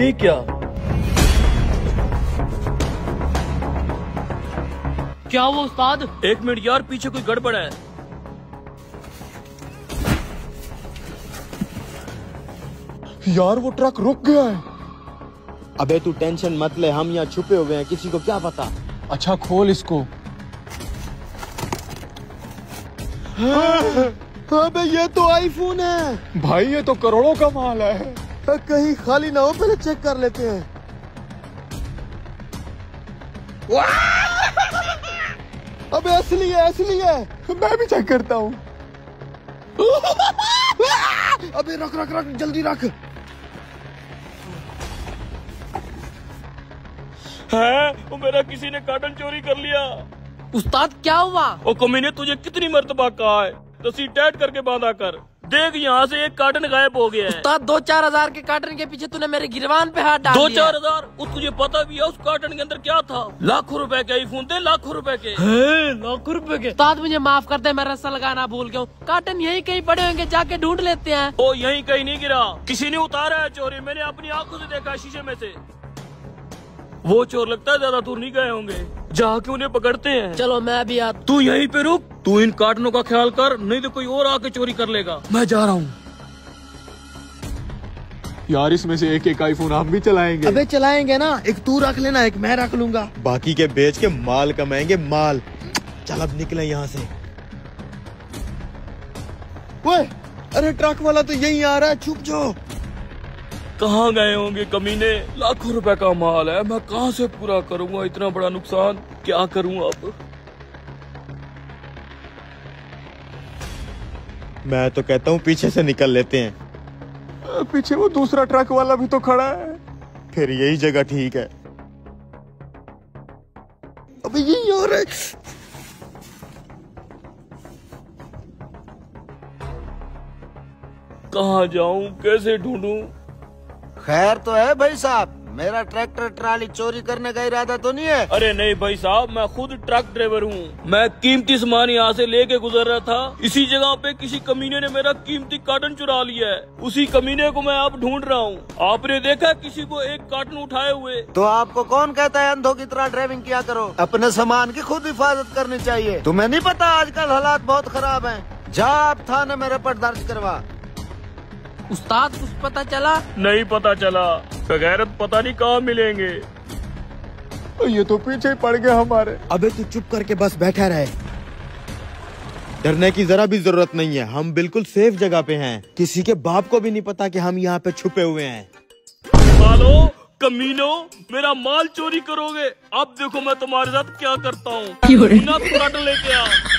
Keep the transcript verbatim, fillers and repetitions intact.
ये क्या? क्या हुआ उस्ताद? एक मिनट यार, पीछे कोई गड़बड़ है। यार वो ट्रक रुक गया है। अबे तू टेंशन मत ले, हम यहाँ छुपे हुए हैं, किसी को क्या पता। अच्छा खोल इसको। अबे ये तो आईफोन है भाई, ये तो करोड़ों का माल है। कहीं खाली ना हो, पहले चेक कर लेते हैं। अबे असली है, असली है। मैं भी चेक करता हूँ। अबे रख रख रख, जल्दी रख। है वो मेरा किसी ने कार्टन चोरी कर लिया। उस्ताद क्या हुआ? ओ कमीने, तुझे कितनी मर्तबा कहा है रस्सी टाइट करके बांधा कर। देख यहाँ से एक कार्टन गायब हो गया है। उस्ताद दो चार हजार के कार्टन के पीछे तूने मेरे गिरबान पे हाथ डाल दो दिया। चार हजार? वो तुझे पता भी है उस कार्टन के अंदर क्या था? लाखों रुपए के आईफोन थे, लाखों रुपए के। लाखों रुपए के? उस्ताद मुझे माफ कर दे, मैं रस्सा लगाना भूल गया हूँ। कार्टन यहीं कहीं पड़े होंगे, जाके ढूंढ लेते हैं। ओ यहीं कहीं नहीं गिरा, किसी ने उतारा है चोरी। मैंने अपनी आंखों से देखा शीशे में से। वो चोर लगता है ज्यादा दूर नहीं गए होंगे, जाके उन्हें पकड़ते हैं। चलो मैं भी आता। तू यहीं पे रुक, तू इन कार्टनों का ख्याल कर, नहीं तो कोई और आके चोरी कर लेगा। मैं जा रहा हूँ। यार इसमें से एक एक आईफोन हम भी चलाएंगे। अबे चलाएंगे ना, एक तू रख लेना, एक मैं रख लूंगा। बाकी के बेच के माल कमाएंगे, माल। चल अब निकले यहाँ से। ओए, अरे ट्रक वाला तो यहीं आ रहा है, छुप जाओ। कहाँ गए होंगे कमीने? लाखों रुपए का माल है, मैं कहाँ से पूरा करूँगा इतना बड़ा नुकसान? क्या करूँ अब? मैं तो कहता हूँ पीछे से निकल लेते हैं। पीछे वो दूसरा ट्रक वाला भी तो खड़ा है। फिर यही जगह ठीक है। अबे यही हो रहा है। कहाँ जाऊँ, कैसे ढूंढूं? खैर तो है भाई साहब, मेरा ट्रैक्टर ट्राली चोरी करने का इरादा तो नहीं है? अरे नहीं भाई साहब, मैं खुद ट्रक ड्राइवर हूँ। मैं कीमती सामान यहाँ से लेके गुजर रहा था, इसी जगह पे किसी कमीने ने मेरा कीमती कार्टन चुरा लिया है। उसी कमीने को मैं अब ढूंढ रहा हूँ। आपने देखा किसी को एक कार्टन उठाए हुए? तो आपको कौन कहता है अंधों की तरह ड्राइविंग किया करो? अपने सामान की खुद हिफाजत करनी चाहिए। तुम्हें नहीं पता आजकल हालात बहुत खराब हैं? जा आप थाने में रिपोर्ट दर्ज करवा। उस्ताद कुछ पता चला? नहीं पता चला, बगैरत पता नहीं कहाँ मिलेंगे। ये तो पीछे ही पड़ गए हमारे। अबे तू चुप करके बस बैठा रहे, डरने की जरा भी जरूरत नहीं है। हम बिल्कुल सेफ जगह पे हैं, किसी के बाप को भी नहीं पता कि हम यहाँ पे छुपे हुए हैं। सालो कमीनो, मेरा माल चोरी करोगे? अब देखो मैं तुम्हारे साथ क्या करता हूँ। कार्टन लेके आ।